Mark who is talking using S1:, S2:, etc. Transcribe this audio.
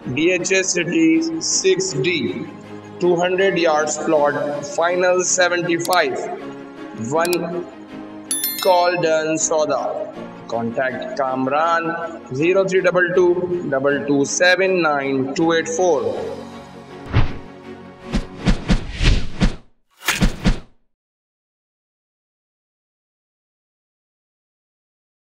S1: DHS City 6D, 200 yards plot, final 75. One call done, Soda. Contact Kamran 0322 2279284.